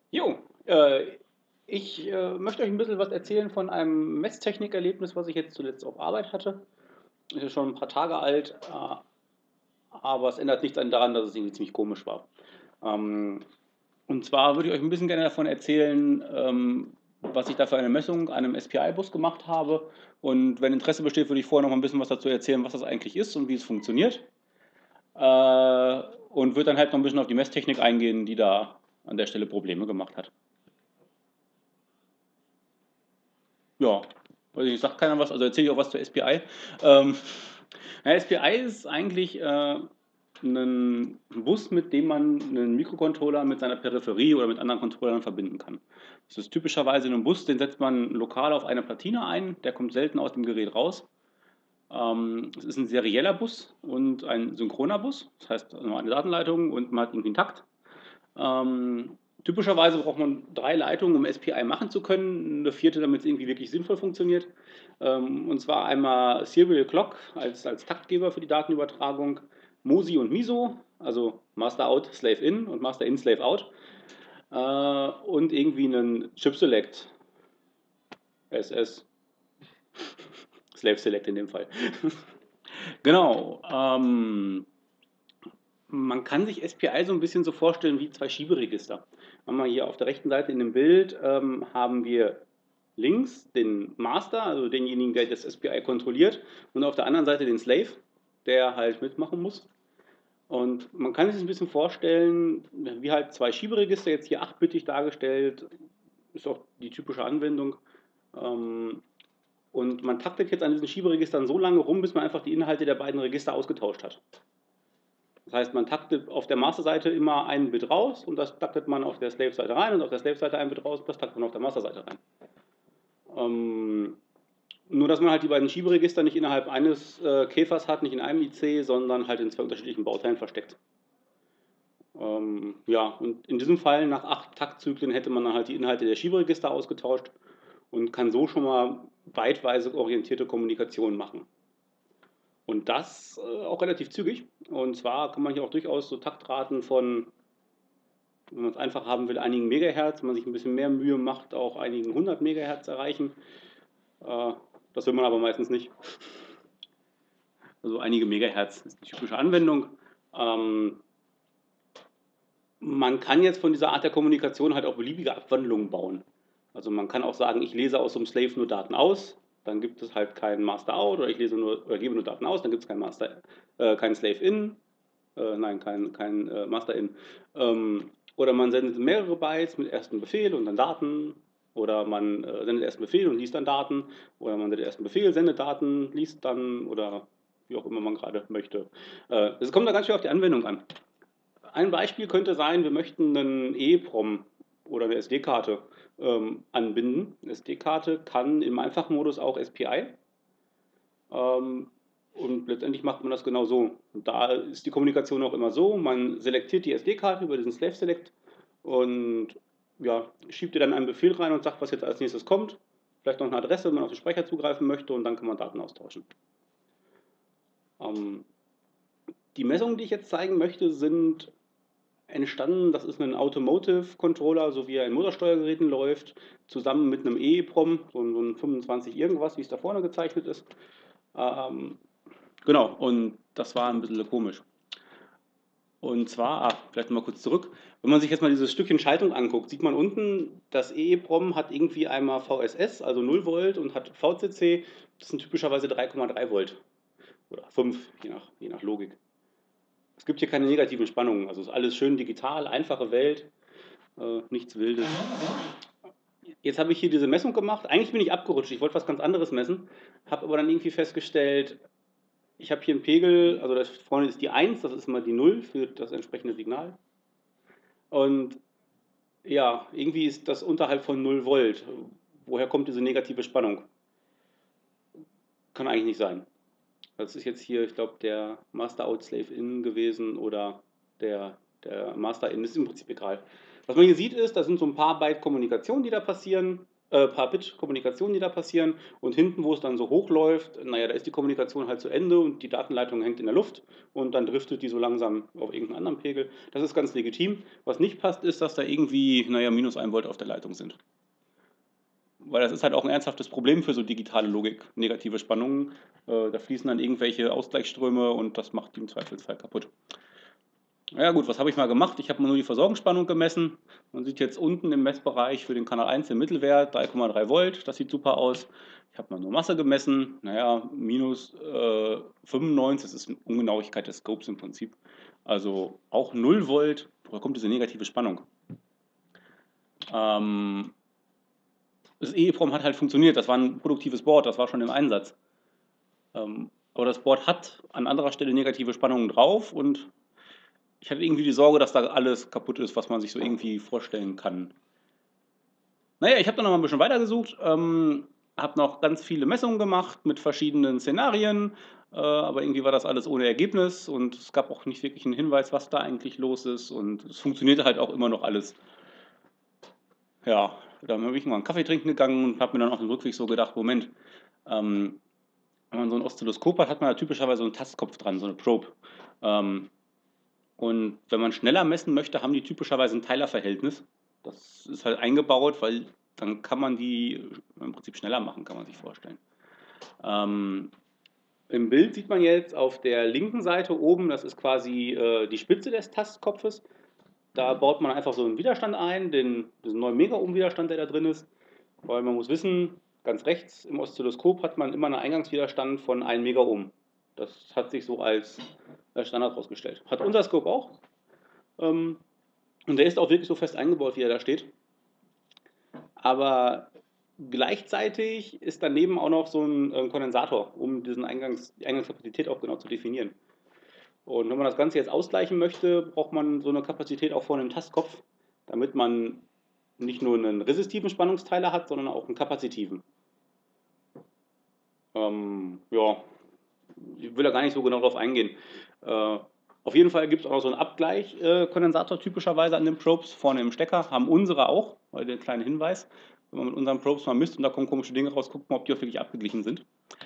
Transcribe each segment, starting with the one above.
Jo, ich möchte euch ein bisschen was erzählen von einem Messtechnikerlebnis, was ich jetzt zuletzt auf Arbeit hatte. Ist ja schon ein paar Tage alt, aber es ändert nichts daran, dass es irgendwie ziemlich komisch war. Ähm, und zwar würde ich euch ein bisschen gerne davon erzählen, was ich da für eine Messung an einem SPI-Bus gemacht habe. Und wenn Interesse besteht, würde ich vorher noch mal ein bisschen was dazu erzählen, was das eigentlich ist und wie es funktioniert. Und würde dann halt noch ein bisschen auf die Messtechnik eingehen, die da an der Stelle Probleme gemacht hat. Ja, weiß ich, sagt keiner was, also erzähle ich auch was zur SPI. Ähm, ja, SPI ist eigentlich ein Bus, mit dem man einen Mikrocontroller mit seiner Peripherie oder mit anderen Controllern verbinden kann. Das ist typischerweise ein Bus, den setzt man lokal auf eine Platine ein, der kommt selten aus dem Gerät raus. Es ist ein serieller Bus und ein synchroner Bus, das heißt nur eine Datenleitung und man hat irgendwie einen Takt. Typischerweise braucht man 3 Leitungen, um SPI machen zu können, eine vierte, damit es irgendwie wirklich sinnvoll funktioniert. Und zwar einmal Serial Clock als Taktgeber für die Datenübertragung, MOSI und MISO, also Master Out, Slave In und Master In, Slave Out. Und irgendwie einen Chip Select, SS, Slave Select in dem Fall. Genau. Man kann sich SPI so ein bisschen so vorstellen wie 2 Schieberegister. Haben wir hier auf der rechten Seite in dem Bild, haben wir links den Master, also denjenigen, der das SPI kontrolliert, und auf der anderen Seite den Slave, der halt mitmachen muss. Und man kann sich ein bisschen vorstellen, wie halt 2 Schieberegister, jetzt hier 8-bittig dargestellt, ist auch die typische Anwendung. Ähm, und man taktet jetzt an diesen Schieberegistern so lange rum, bis man einfach die Inhalte der beiden Register ausgetauscht hat. Das heißt, man taktet auf der Master-Seite immer ein Bit raus und das taktet man auf der Slave-Seite rein und auf der Slave-Seite ein Bit raus und das taktet man auf der Master-Seite rein. Ähm, nur, dass man halt die beiden Schieberegister nicht innerhalb eines Käfers hat, nicht in einem IC, sondern halt in 2 unterschiedlichen Bauteilen versteckt. Ja, und in diesem Fall, nach 8 Taktzyklen, hätte man dann halt die Inhalte der Schieberegister ausgetauscht und kann so schon mal byteweise orientierte Kommunikation machen. Und das auch relativ zügig. Und zwar kann man hier auch durchaus so Taktraten von, wenn man es einfach haben will, einigen Megahertz, wenn man sich ein bisschen mehr Mühe macht, auch einigen 100 Megahertz erreichen. Äh, Das will man aber meistens nicht. Also einige Megahertz ist die typische Anwendung. Ähm, Man kann jetzt von dieser Art der Kommunikation halt auch beliebige Abwandlungen bauen. Also man kann auch sagen, ich lese aus so einem Slave nur Daten aus, dann gibt es halt keinen Master Out, oder ich lese nur oder gebe nur Daten aus, dann gibt es kein Slave In, nein, kein Master In. Oder man sendet mehrere Bytes mit ersten Befehl und dann Daten. Oder man sendet erst einen Befehl und liest dann Daten. Oder man sendet erst einen Befehl, sendet Daten, liest dann oder wie auch immer man gerade möchte. Es kommt da ganz schön auf die Anwendung an. Ein Beispiel könnte sein, wir möchten einen EEPROM oder eine SD-Karte anbinden. Eine SD-Karte kann im Einfachmodus auch SPI. Ähm, und letztendlich macht man das genau so. Und da ist die Kommunikation auch immer so, man selektiert die SD-Karte über diesen Slave Select und ja, schiebt ihr dann einen Befehl rein und sagt, was jetzt als nächstes kommt. Vielleicht noch eine Adresse, wenn man auf den Speicher zugreifen möchte und dann kann man Daten austauschen. Ähm, die Messungen, die ich jetzt zeigen möchte, sind entstanden, das ist ein Automotive Controller, so wie er in Motorsteuergeräten läuft, zusammen mit einem EEPROM, so ein 25 irgendwas, wie es da vorne gezeichnet ist. Ähm, genau, und das war ein bisschen komisch. Und zwar, vielleicht mal kurz zurück, wenn man sich jetzt mal dieses Stückchen Schaltung anguckt, sieht man unten, das EEPROM hat irgendwie einmal VSS, also 0 Volt, und hat VCC, das sind typischerweise 3,3 Volt oder 5, je nach Logik. Es gibt hier keine negativen Spannungen, also ist alles schön digital, einfache Welt, nichts Wildes. Jetzt habe ich hier diese Messung gemacht. Eigentlich bin ich abgerutscht, ich wollte was ganz anderes messen, habe aber dann irgendwie festgestellt, ich habe hier einen Pegel, also das vorne ist die 1, das ist mal die 0 für das entsprechende Signal. Und ja, irgendwie ist das unterhalb von 0 Volt. Woher kommt diese negative Spannung? Kann eigentlich nicht sein. Das ist jetzt hier, ich glaube, der Master Out Slave In gewesen oder der Master In, das ist im Prinzip egal. Was man hier sieht ist, da sind so ein paar Byte Kommunikation, die da passieren. paar Bit Kommunikation, die da passieren. Und hinten, wo es dann so hochläuft, naja, da ist die Kommunikation halt zu Ende und die Datenleitung hängt in der Luft und dann driftet die so langsam auf irgendeinen anderen Pegel. Das ist ganz legitim. Was nicht passt, ist, dass da irgendwie, naja, minus 1 Volt auf der Leitung sind. Weil das ist halt auch ein ernsthaftes Problem für so digitale Logik, negative Spannungen. Da fließen dann irgendwelche Ausgleichsströme und das macht die im Zweifelsfall kaputt. Ja gut, was habe ich mal gemacht? Ich habe mal nur die Versorgungsspannung gemessen. Man sieht jetzt unten im Messbereich für den Kanal 1 den Mittelwert, 3,3 Volt, das sieht super aus. Ich habe mal nur Masse gemessen, naja, minus 95, das ist eine Ungenauigkeit des Scopes im Prinzip. Also auch 0 Volt, woher kommt diese negative Spannung? Das EEPROM hat halt funktioniert, das war ein produktives Board, das war schon im Einsatz. Aber das Board hat an anderer Stelle negative Spannungen drauf und ich hatte irgendwie die Sorge, dass da alles kaputt ist, was man sich so irgendwie vorstellen kann. Naja, ich habe dann noch mal ein bisschen weitergesucht, habe noch ganz viele Messungen gemacht mit verschiedenen Szenarien, aber irgendwie war das alles ohne Ergebnis und es gab auch nicht wirklich einen Hinweis, was da eigentlich los ist und es funktionierte halt auch immer noch alles. Ja, dann bin ich mal einen Kaffee trinken gegangen und habe mir dann auf dem Rückweg so gedacht, Moment, wenn man so ein Oszilloskop hat, hat man ja typischerweise so einen Tastkopf dran, so eine Probe. Und wenn man schneller messen möchte, haben die typischerweise ein Teilerverhältnis. Das ist halt eingebaut, weil dann kann man die im Prinzip schneller machen, kann man sich vorstellen. Im Bild sieht man jetzt auf der linken Seite oben, das ist quasi die Spitze des Tastkopfes. Da baut man einfach so einen Widerstand ein, diesen 9 Megaohm-Widerstand, der da drin ist. Weil man muss wissen, ganz rechts im Oszilloskop hat man immer einen Eingangswiderstand von 1 Megaohm. Das hat sich so als Standard herausgestellt. Hat unser Scope auch. Und der ist auch wirklich so fest eingebaut, wie er da steht. Aber gleichzeitig ist daneben auch noch so ein Kondensator, um die Eingangskapazität auch genau zu definieren. Und wenn man das Ganze jetzt ausgleichen möchte, braucht man so eine Kapazität auch vorne im Tastkopf, damit man nicht nur einen resistiven Spannungsteiler hat, sondern auch einen kapazitiven. Ja, ich will da gar nicht so genau drauf eingehen. Auf jeden Fall gibt es auch noch so einen Abgleich-Kondensator typischerweise an den Probes vorne im Stecker. Haben unsere auch, weil der kleine Hinweis. Wenn man mit unseren Probes mal misst und da kommen komische Dinge raus, guckt man, ob die auch wirklich abgeglichen sind.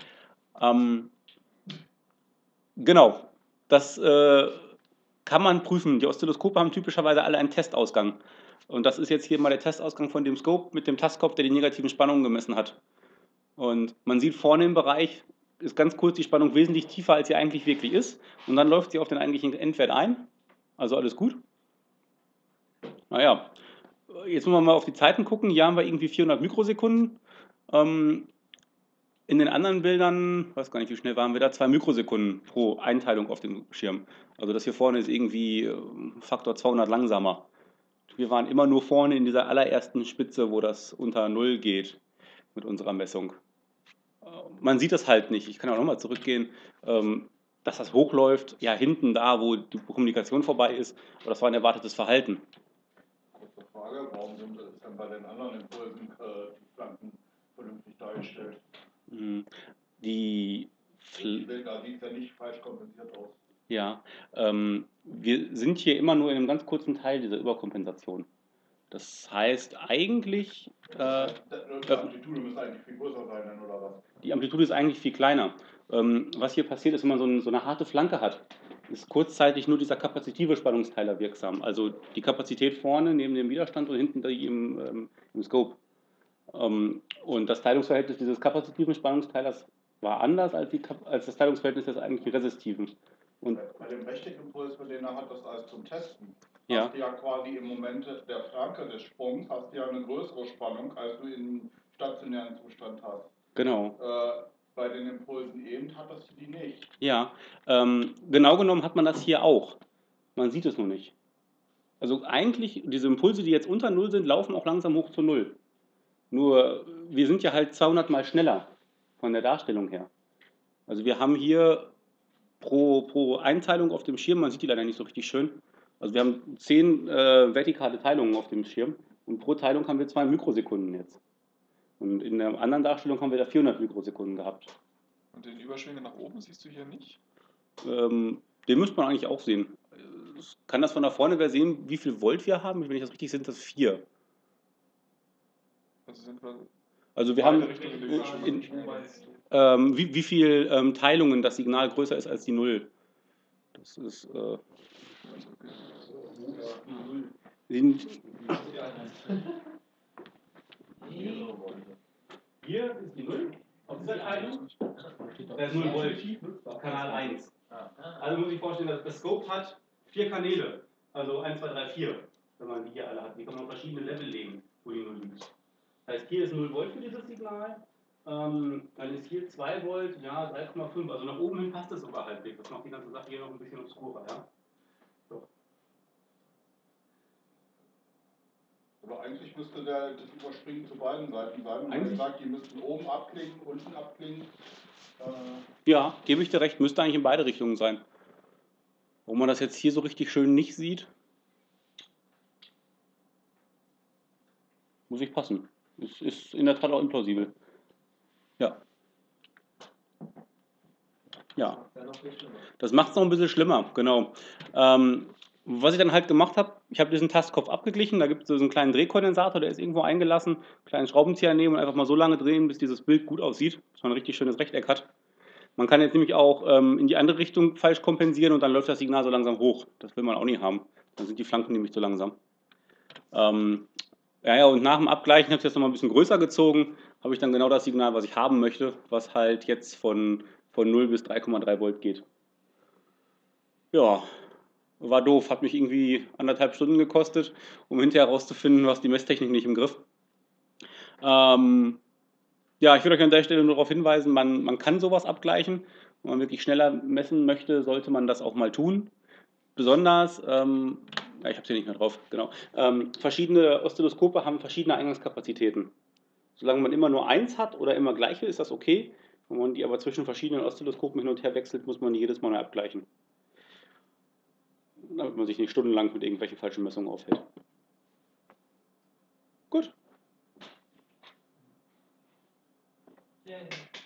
Genau, das kann man prüfen. Die Oszilloskope haben typischerweise alle einen Testausgang. Und das ist jetzt hier mal der Testausgang von dem Scope mit dem Tastkopf, der die negativen Spannungen gemessen hat. Und man sieht vorne im Bereich, ist ganz kurz die Spannung wesentlich tiefer, als sie eigentlich wirklich ist. Und dann läuft sie auf den eigentlichen Endwert ein. Also alles gut. Naja, jetzt müssen wir mal auf die Zeiten gucken. Hier haben wir irgendwie 400 Mikrosekunden. In den anderen Bildern, weiß gar nicht, wie schnell waren wir da, 2 Mikrosekunden pro Einteilung auf dem Schirm. Also das hier vorne ist irgendwie Faktor 200 langsamer. Wir waren immer nur vorne in dieser allerersten Spitze, wo das unter 0 geht mit unserer Messung. Man sieht das halt nicht. Ich kann auch nochmal zurückgehen, dass das hochläuft, ja hinten da, wo die Kommunikation vorbei ist, aber das war ein erwartetes Verhalten. Kurze Frage, warum sind dann bei den anderen Impulsen die Flanken vernünftig dargestellt? Die Da sieht es ja nicht falsch kompensiert aus. Ja, wir sind hier immer nur in einem ganz kurzen Teil dieser Überkompensation. Das heißt eigentlich, Die Amplitude müsste eigentlich viel größer sein, oder was? Die Amplitude ist eigentlich viel kleiner. Was hier passiert ist, wenn man so eine harte Flanke hat, ist kurzzeitig nur dieser kapazitive Spannungsteiler wirksam. Also die Kapazität vorne neben dem Widerstand und hinten die im Scope. Und das Teilungsverhältnis dieses kapazitiven Spannungsteilers war anders als das Teilungsverhältnis des eigentlich resistiven. Und bei dem Rechtecke-Impuls, für den er hat, das alles zum Testen. Ja. Hast du ja quasi im Moment der Flanke des Sprungs hast du ja eine größere Spannung, als du im stationären Zustand hast. Genau. Bei den Impulsen eben hattest du die nicht. Ja, genau genommen hat man das hier auch. Man sieht es nur nicht. Also eigentlich, diese Impulse, die jetzt unter 0 sind, laufen auch langsam hoch zu 0. Nur, wir sind ja halt 200 mal schneller von der Darstellung her. Also wir haben hier pro Einteilung auf dem Schirm, man sieht die leider nicht so richtig schön, also wir haben 10 vertikale Teilungen auf dem Schirm und pro Teilung haben wir 2 Mikrosekunden jetzt. Und in der anderen Darstellung haben wir da 400 Mikrosekunden gehabt. Und den Überschwinge nach oben siehst du hier nicht? Den müsste man eigentlich auch sehen. Kann das von da vorne wer sehen, wie viel Volt wir haben? Wenn ich das richtig sehe, sind das 4. Also sind wir Also wir beide haben Richtungen der Überschwingung. wie viel Teilungen das Signal größer ist als die 0. Das ist sind hier ist die 0 auf dieser Teilung. Da ist 0 Volt auf Kanal 1. Also muss ich vorstellen, dass das Scope hat 4 Kanäle. Also 1, 2, 3, 4, wenn man die hier alle hat. Die kann man auf verschiedene Level legen, wo die 0 liegt. Das heißt, hier ist 0 Volt für dieses Signal. Dann ist hier 2 Volt, ja, 3,5. Also nach oben hin passt das sogar halbwegs. Das macht die ganze Sache hier noch ein bisschen obskurer. Ja? So. Aber eigentlich müsste das Überspringen zu beiden Seiten sein. Wenn man sagt, die müssten oben abklingen, unten abklingen. Ja, gebe ich dir recht, müsste eigentlich in beide Richtungen sein. Warum man das jetzt hier so richtig schön nicht sieht, muss ich passen. Es ist in der Tat auch implausibel. Ja. Ja. Das macht es noch ein bisschen schlimmer, genau. Was ich dann halt gemacht habe, ich habe diesen Tastkopf abgeglichen, da gibt es so einen kleinen Drehkondensator, der ist irgendwo eingelassen, einen kleinen Schraubenzieher nehmen und einfach mal so lange drehen, bis dieses Bild gut aussieht, dass man ein richtig schönes Rechteck hat. Man kann jetzt nämlich auch in die andere Richtung falsch kompensieren und dann läuft das Signal so langsam hoch. Das will man auch nicht haben. Dann sind die Flanken nämlich zu langsam. Ja, und nach dem Abgleichen habe ich das nochmal ein bisschen größer gezogen, habe ich dann genau das Signal, was ich haben möchte, was halt jetzt von 0 bis 3,3 Volt geht. Ja, war doof, hat mich irgendwie 1,5 Stunden gekostet, um hinterher herauszufinden, was die Messtechnik nicht im Griff. Ja, ich würde euch an der Stelle nur darauf hinweisen, man kann sowas abgleichen. Wenn man wirklich schneller messen möchte, sollte man das auch mal tun. Besonders, ja, ich habe es hier nicht mehr drauf, genau. Verschiedene Oszilloskope haben verschiedene Eingangskapazitäten. Solange man immer nur eins hat oder immer gleiche, ist das okay. Wenn man die aber zwischen verschiedenen Oszilloskopen hin und her wechselt, muss man die jedes Mal neu abgleichen. Damit man sich nicht stundenlang mit irgendwelchen falschen Messungen aufhält. Gut. Ja.